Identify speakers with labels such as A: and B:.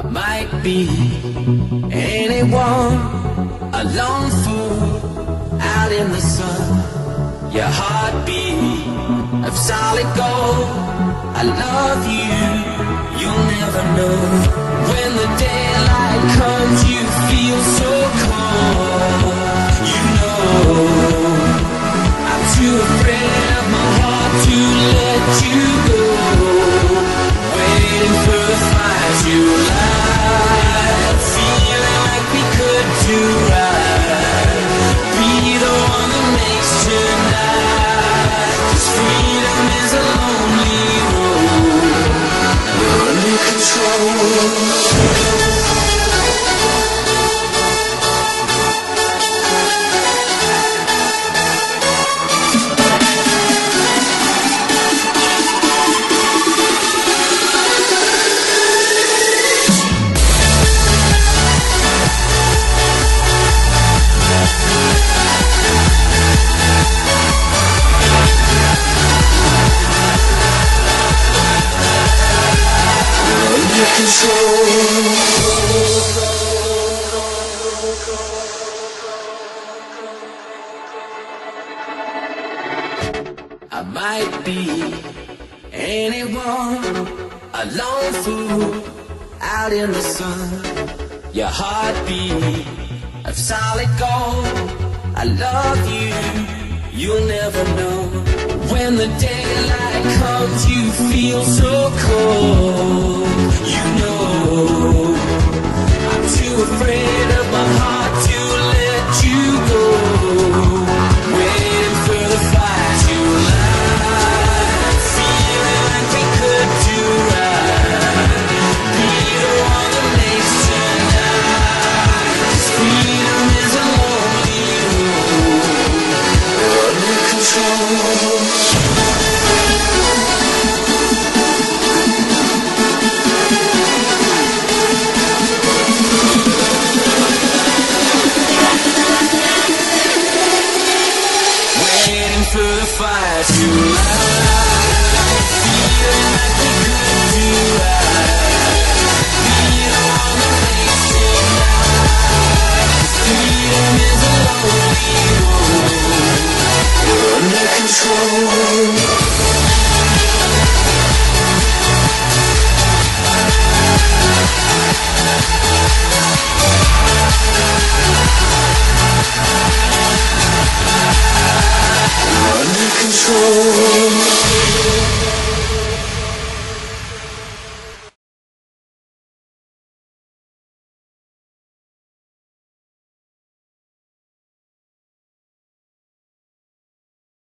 A: might be anyone, a lone fool out in the sun. Your heartbeat of solid gold. I love you, you'll never know. When the daylight comes, you feel so cold. You know I'm too afraid of my heart to let you go. Waiting for the fire to light, feeling like we could do right. Be the one that makes tonight. 'Cause freedom is a lonely road. We're under control. I might be anyone, a lone fool out in the sun. Your heartbeat of solid gold. I love you, you'll never know. When the daylight comes, you feel so cold.